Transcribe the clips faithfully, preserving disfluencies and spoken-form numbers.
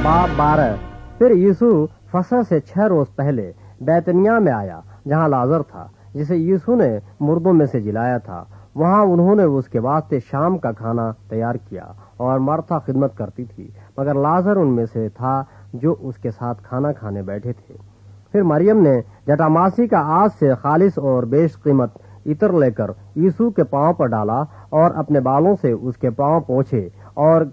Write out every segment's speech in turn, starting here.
बाब बारह। फिर यीशु फसह से छह रोज पहले बैतनिया में आया, जहाँ लाजर था, जिसे यीशु ने मुर्दों में से जिलाया था। वहाँ उन्होंने उसके वास्ते शाम का खाना तैयार किया और मार्था खिदमत करती थी, मगर लाजर उनमें से था जो उसके साथ खाना खाने बैठे थे। फिर मरियम ने जटामासी का आज से खालिस और बेश कीमत इत्र लेकर यीशु के पांव पर डाला और अपने बालों से उसके पांव पोंछे, और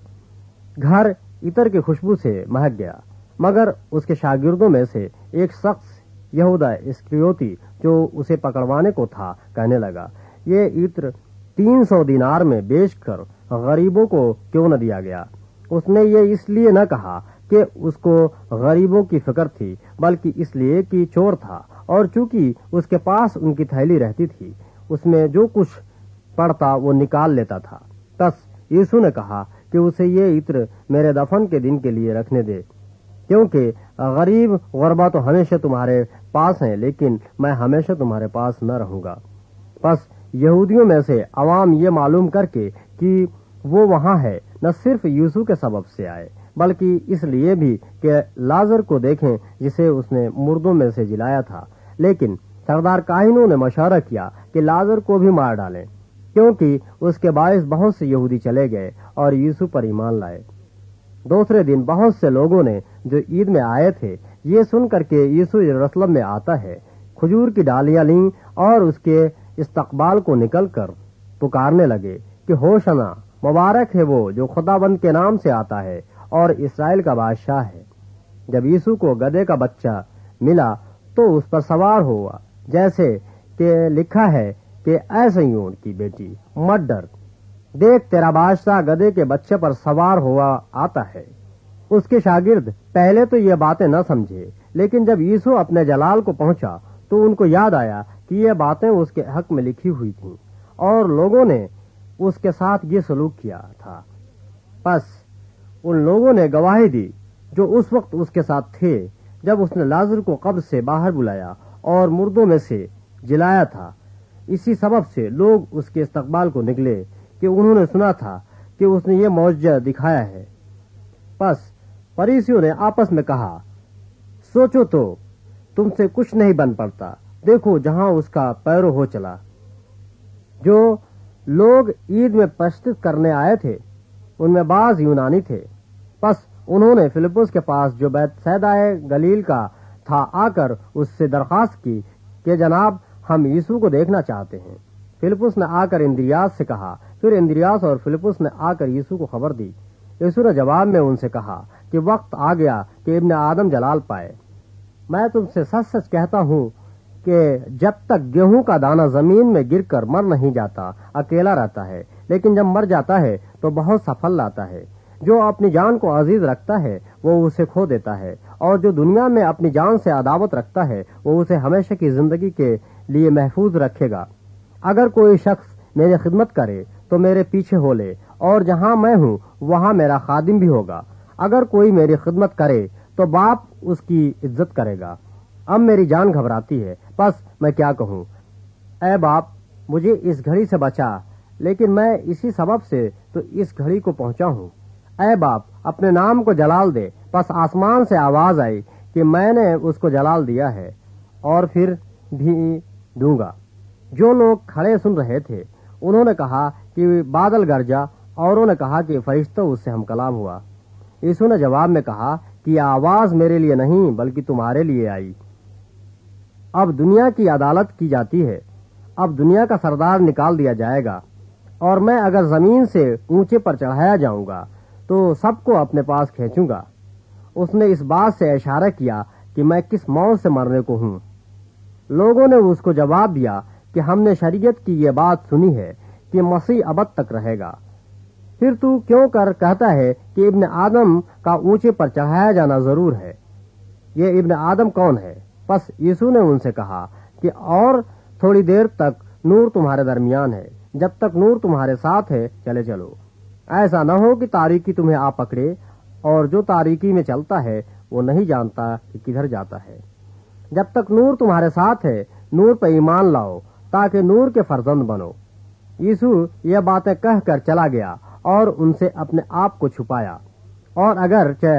घर इत्र की खुशबू से महक गया। मगर उसके शागिर्दों में से एक शख्स यहूदा इस्करियोती, जो उसे पकड़वाने को था, कहने लगा, ये इत्र तीन सौ दिनार में बेचकर गरीबों को क्यों न दिया गया। उसने ये इसलिए न कहा कि उसको गरीबों की फिक्र थी, बल्कि इसलिए कि चोर था, और चूंकि उसके पास उनकी थैली रहती थी, उसमें जो कुछ पड़ता वो निकाल लेता था। तस यीशु ने कहा कि उसे ये इत्र मेरे दफन के दिन के लिए रखने दे, क्योंकि गरीब गुरबा तो हमेशा तुम्हारे पास हैं, लेकिन मैं हमेशा तुम्हारे पास न रहूंगा। बस यहूदियों में से अवाम ये मालूम करके कि वो वहां है, न सिर्फ यीशु के सबब से आए, बल्कि इसलिए भी कि लाजर को देखें जिसे उसने मुर्दों में से जिलाया था। लेकिन सरदार काहिनों ने मशवरा किया कि लाजर को भी मार डालें, क्योंकि उसके बायस बहुत से यहूदी चले गए और यीशु पर ईमान लाए। दूसरे दिन बहुत से लोगों ने जो ईद में आए थे, ये सुन करके यीशु यरूशलेम में आता है, खजूर की डालियां लीं और उसके इस्तकबाल को निकल कर पुकारने लगे कि होशना, मुबारक है वो जो खुदाबंद के नाम से आता है और इसराइल का बादशाह है। जब यीशु को गधे का बच्चा मिला तो उस पर सवार हुआ, जैसे कि लिखा है कि ऐ सिय्योन की बेटी मत डर, देख तेरा बादशाह गधे के बच्चे पर सवार हुआ आता है। उसके शागिर्द पहले तो ये बातें न समझे, लेकिन जब यीशु अपने जलाल को पहुंचा तो उनको याद आया कि ये बातें उसके हक में लिखी हुई थीं और लोगों ने उसके साथ ये सलूक किया था। बस उन लोगों ने गवाही दी जो उस वक्त उसके साथ थे, जब उसने लाजर को कब्र से बाहर बुलाया और मुर्दों में से जिलाया था। इसी सबब से लोग उसके इस्तकबाल को निकले कि उन्होंने सुना था कि उसने ये मौजज़ा दिखाया है। बस फरीसियों ने आपस में कहा, सोचो तो तुमसे कुछ नहीं बन पड़ता, देखो जहां उसका पैरो हो चला। जो लोग ईद में प्रस्तुत करने आए थे उनमें बाज यूनानी थे। बस उन्होंने फिलिपुस के पास जो बैतसैदा गलील का था आकर उससे दरखास्त की कि जनाब हम यीशु को देखना चाहते हैं। फिलिपुस ने आकर इंद्रियास से कहा। फिर इंद्रियास और फिलिपुस ने आकर यीशु को खबर दी। यीशु ने जवाब में उनसे कहा कि वक्त आ गया कि इब्न आदम जलाल पाए। मैं तुमसे सच सच कहता हूँ कि जब तक गेहूं का दाना जमीन में गिरकर मर नहीं जाता, अकेला रहता है, लेकिन जब मर जाता है तो बहुत सफल लाता है। जो अपनी जान को अजीज रखता है वो उसे खो देता है, और जो दुनिया में अपनी जान से अदावत रखता है वो उसे हमेशा की जिंदगी के लिए महफूज रखेगा। अगर कोई शख्स मेरी खिदमत करे तो मेरे पीछे हो ले, और जहाँ मैं हूँ वहाँ मेरा खादिम भी होगा। अगर कोई मेरी खिदमत करे तो बाप उसकी इज्जत करेगा। अब मेरी जान घबराती है, बस मैं क्या कहूँ। ऐ बाप, मुझे इस घड़ी से बचा, लेकिन मैं इसी सबब से तो इस घड़ी को पहुँचा हूँ। ऐ बाप, अपने नाम को जलाल दे। बस आसमान से आवाज आई कि मैंने उसको जलाल दिया है और फिर भी दूंगा। जो लोग खड़े सुन रहे थे उन्होंने कहा कि बादल गरजा, औरों ने कहा कि फरिश्ता उससे हम कलाम हुआ। यीशु ने जवाब में कहा कि आवाज मेरे लिए नहीं बल्कि तुम्हारे लिए आई। अब दुनिया की अदालत की जाती है। अब दुनिया का सरदार निकाल दिया जाएगा, और मैं अगर जमीन से ऊंचे पर चढ़ाया जाऊंगा तो सबको अपने पास खींचूंगा। उसने इस बात से इशारा किया कि मैं किस मौत से मरने को हूँ। लोगों ने उसको जवाब दिया कि हमने शरीयत की ये बात सुनी है कि मसीह अबद तक रहेगा। फिर तू क्यों कर कहता है कि इब्न आदम का ऊंचे पर चढ़ाया जाना जरूर है। ये इब्न आदम कौन है? बस यीशु ने उनसे कहा कि और थोड़ी देर तक नूर तुम्हारे दरमियान है। जब तक नूर तुम्हारे साथ है चले चलो। ऐसा न हो कि तारीकी तुम्हें आ पकड़े, और जो तारीकी में चलता है वो नहीं जानता कि किधर जाता है। जब तक नूर तुम्हारे साथ है, नूर पर ईमान लाओ ताकि नूर के फर्जंद बनो। यीशु यह बातें कहकर चला गया और उनसे अपने आप को छुपाया। और अगर चाहे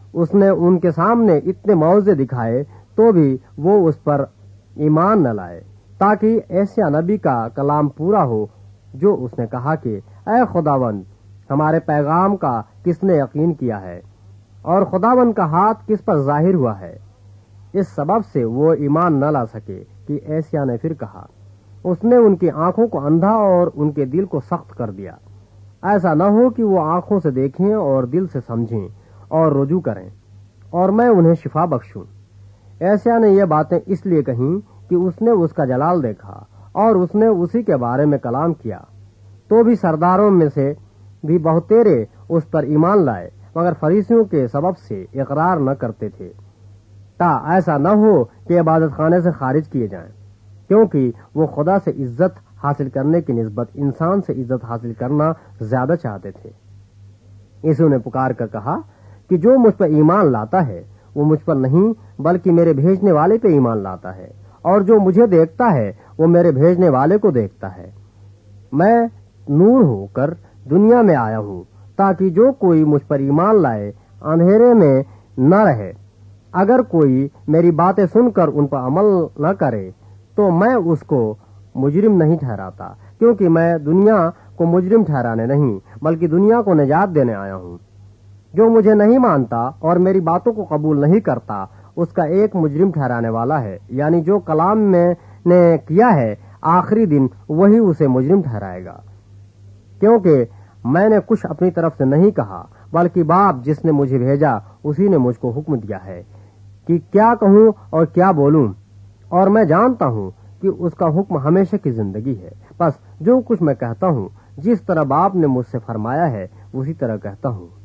اس نے ان کے سامنے اتنے معاوضے دکھائے تو بھی وہ اس پر ایمان نہ لائے، تاکہ ایسیا نبی کا کلام پورا ہو جو اس نے کہا کہ اے خداوند، ہمارے پیغام کا کس نے یقین کیا ہے اور خداوند کا ہاتھ کس پر ظاہر ہوا ہے۔ اس سبب سے وہ ایمان نہ لا سکے کہ ایسیا نے پھر کہا، اس نے ان کی آنکھوں کو اندھا اور ان کے دل کو سخت کر دیا، ایسا نہ ہو کہ وہ آنکھوں سے دیکھیں اور دل سے سمجھیں اور رجوع کریں اور میں انہیں شفا بخشوں۔ ایسیا نے یہ باتیں اس لیے کہیں کہ اس نے اس کا جلال دیکھا اور اس نے اسی کے بارے میں کلام کیا۔ تو بھی سرداروں میں سے بھی بہتیرے اس پر ایمان لائے، مگر فریسیوں کے سبب سے اقرار نہ کرتے تھے، تا ایسا نہ ہو کہ عبادت خانے سے خارج کیے جائیں، کیونکہ وہ خدا سے عزت حاصل کرنے کی نسبت انسان سے عزت حاصل کرنا زیادہ چاہتے تھے۔ یسوع نے پکار کر کہا کہ جو مجھ پر ایمان لاتا ہے وہ مجھ پر نہیں بلکہ میرے بھیجنے والے پہ ایمان لاتا ہے، اور جو مجھے دیکھتا ہے وہ میرے بھیجنے والے کو دیکھتا ہے۔ میں نور ہو کر دنیا میں آیا ہوں تاکہ جو کوئی مجھ پر ایمان لائے اندھیرے میں نہ رہے۔ اگر کوئی میری باتیں سن کر ان پر عمل نہ کرے تو میں اس کو مجرم نہیں ٹھہراتا، کیونکہ میں دنیا کو مجرم ٹھہرانے نہیں بلکہ دنیا کو نجات دینے آیا ہوں۔ جو مجھے نہیں مانتا اور میری باتوں کو قبول نہیں کرتا اس کا ایک مجرم ٹھہرانے والا ہے، یعنی جو کلام میں نے کیا ہے آخری دن وہی اسے مجرم ٹھہرائے گا، کیونکہ میں نے کچھ اپنی طرف سے نہیں کہا بلکہ باپ جس نے مجھے بھیجا اسی نے مجھ کو حکم دیا ہے کہ کیا کہوں اور کیا بولوں، اور میں جانتا ہوں کہ اس کا حکم ہمیشہ کی زندگی ہے۔ بس جو کچھ میں کہتا ہوں جس طرح باپ نے مجھ سے فرمایا ہے اسی طرح کہتا ہوں۔